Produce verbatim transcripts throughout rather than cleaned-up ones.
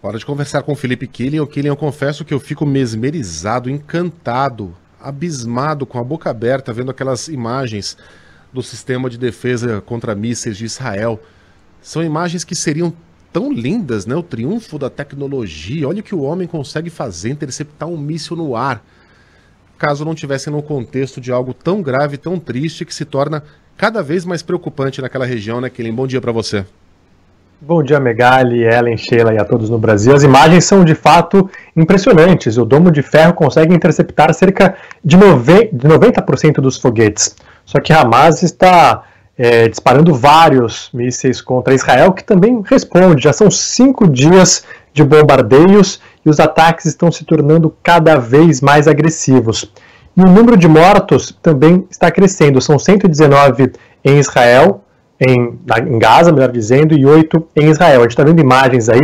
Hora de conversar com o Philippe Killing. O Killing, eu confesso que eu fico mesmerizado, encantado, abismado, com a boca aberta, vendo aquelas imagens do sistema de defesa contra mísseis de Israel. São imagens que seriam tão lindas, né? O triunfo da tecnologia. Olha o que o homem consegue fazer, interceptar um míssil no ar. Caso não tivesse no contexto de algo tão grave, tão triste, que se torna cada vez mais preocupante naquela região, né, Killing? Bom dia para você. Bom dia, Megali, Ellen, Sheila e a todos no Brasil. As imagens são de fato impressionantes. O domo de ferro consegue interceptar cerca de noventa por cento dos foguetes. Só que Hamas está é, disparando vários mísseis contra Israel, que também responde. Já são cinco dias de bombardeios e os ataques estão se tornando cada vez mais agressivos. E o número de mortos também está crescendo. São cento e dezenove em Israel, Em, em Gaza, melhor dizendo, e oito em Israel. A gente está vendo imagens aí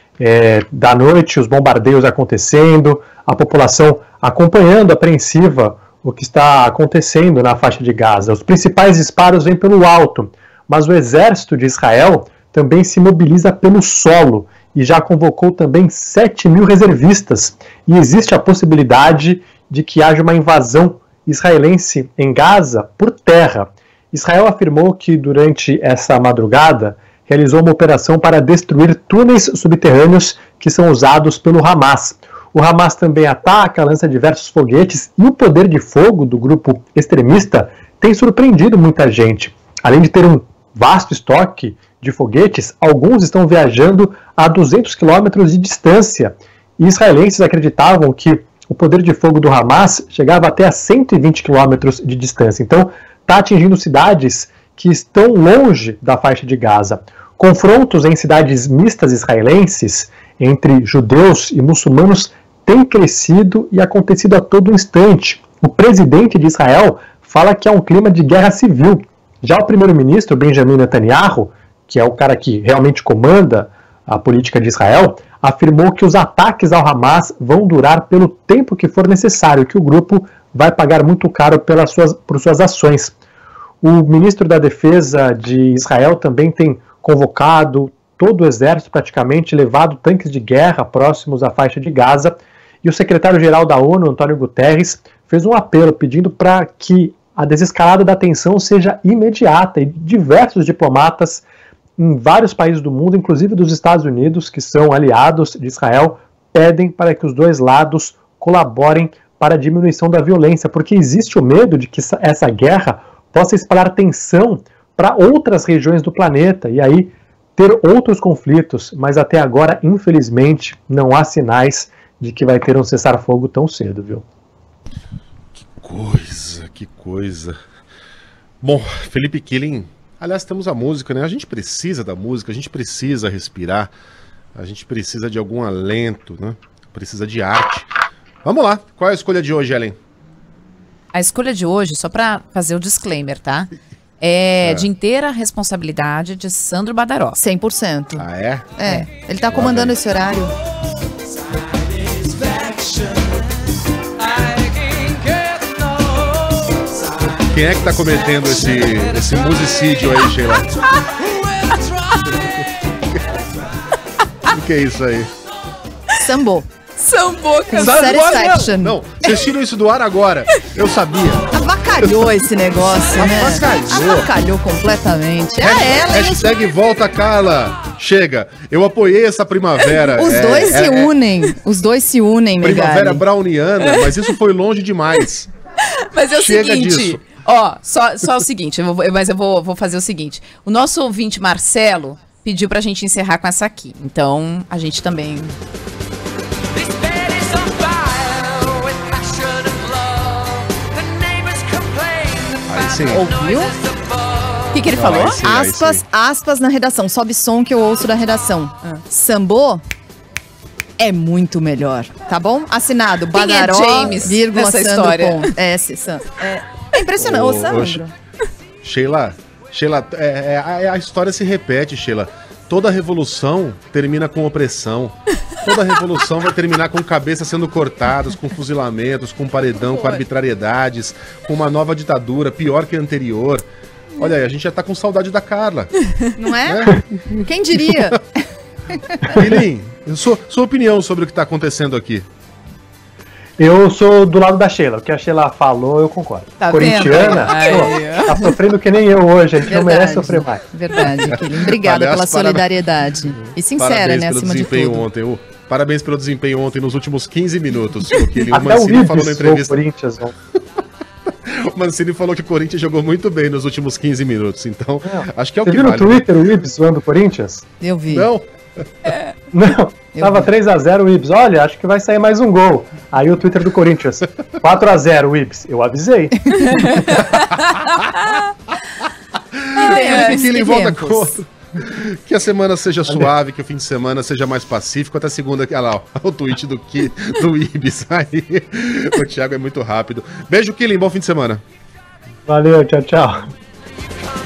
é, da noite, os bombardeios acontecendo, a população acompanhando, apreensiva, o que está acontecendo na faixa de Gaza. Os principais disparos vêm pelo alto, mas o exército de Israel também se mobiliza pelo solo e já convocou também sete mil reservistas. E existe a possibilidade de que haja uma invasão israelense em Gaza por terra. Israel afirmou que durante essa madrugada realizou uma operação para destruir túneis subterrâneos que são usados pelo Hamas. O Hamas também ataca, lança diversos foguetes e o poder de fogo do grupo extremista tem surpreendido muita gente. Além de ter um vasto estoque de foguetes, alguns estão viajando a duzentos quilômetros de distância. E israelenses acreditavam que o poder de fogo do Hamas chegava até a cento e vinte quilômetros de distância. Então, está atingindo cidades que estão longe da faixa de Gaza. Confrontos em cidades mistas israelenses entre judeus e muçulmanos têm crescido e acontecido a todo instante. O presidente de Israel fala que há um clima de guerra civil. Já o primeiro-ministro Benjamin Netanyahu, que é o cara que realmente comanda a política de Israel, afirmou que os ataques ao Hamas vão durar pelo tempo que for necessário, que o grupo vai pagar muito caro pelas suas, por suas ações. O ministro da Defesa de Israel também tem convocado todo o exército, praticamente, levado tanques de guerra próximos à faixa de Gaza, e o secretário-geral da ONU, Antônio Guterres, fez um apelo pedindo para que a desescalada da tensão seja imediata, e diversos diplomatas em vários países do mundo, inclusive dos Estados Unidos, que são aliados de Israel, pedem para que os dois lados colaborem para a diminuição da violência, porque existe o medo de que essa guerra possa espalhar tensão para outras regiões do planeta e aí ter outros conflitos, mas até agora, infelizmente, não há sinais de que vai ter um cessar-fogo tão cedo, viu? Que coisa, que coisa. Bom, Philippe Killing, aliás, temos a música, né? A gente precisa da música, a gente precisa respirar, a gente precisa de algum alento, né? Precisa de arte. Vamos lá, qual é a escolha de hoje, Ellen? A escolha de hoje, só para fazer o disclaimer, tá? É, é de inteira responsabilidade de Sandro Badaró. cem por cento. Ah, é? É, ele tá comandando esse horário. Quem é que tá cometendo esse, esse musicídio aí, Sheila? O que é isso aí? Sambô. Sambô, Satisfaction. Não, vocês tiram isso do ar agora. Eu sabia. Avacalhou esse negócio, né? Avacalhou. Avacalhou completamente. É ela, Hashtag hein? Volta, Carla. Chega. Eu apoiei essa primavera. Os é, dois é, se é, unem. Os dois se unem, Megali. Primavera browniana, mas isso foi longe demais. Mas é o Chega seguinte... disso. Ó, só, só o seguinte, eu vou, mas eu vou, vou fazer o seguinte. O nosso ouvinte Marcelo pediu pra gente encerrar com essa aqui. Então, a gente também... Sim. Ouviu? O que, que ele falou? Aí sim, aspas, aí sim. aspas na redação. Sobe som que eu ouço da redação. Ah. Sambô é muito melhor, tá bom? Assinado, Quem é Badaró, James vírgula, nessa Sandro história? Pon. É, Sam. É, é impressionante. Ô, Ô, Sandro. ô, Sheila, Sheila é, é, a, a história se repete, Sheila. Toda revolução termina com opressão. Toda revolução vai terminar com cabeças sendo cortadas, com fuzilamentos, com paredão, com arbitrariedades, com uma nova ditadura, pior que a anterior. Olha aí, a gente já tá com saudade da Carla. Não é? é? Quem diria? Killing, Sua, sua opinião sobre o que está acontecendo aqui. Eu sou do lado da Sheila. O que a Sheila falou, eu concordo. Tá Corintiana, pô, tá sofrendo que nem eu hoje. A gente Verdade, não merece sofrer mais. Verdade, Killing. Obrigada Aliás, pela para- solidariedade. E sincera, Parabéns né, pelo acima de desempenho tudo. ontem. ô. Parabéns pelo desempenho ontem nos últimos quinze minutos. O, que ele, o Até o Mancini falou na Ibis, o entrevista. Corinthians. Não. O Mancini falou que o Corinthians jogou muito bem nos últimos quinze minutos. Então, acho que é o Você que viu no vale. né? Twitter o Ibis zoando o Corinthians? Eu vi. Não, Não, Eu tava vi. três a zero o Ibis. Olha, acho que vai sair mais um gol. Aí o Twitter do Corinthians. quatro a zero o Ibis. Eu avisei. É, que ele volta tempos. com. Que a semana seja suave, que o fim de semana seja mais pacífico. Até segunda, olha lá, ó, o tweet do, Ki, do Ibis aí. O Thiago é muito rápido. Beijo, Killing, bom fim de semana. Valeu, tchau, tchau.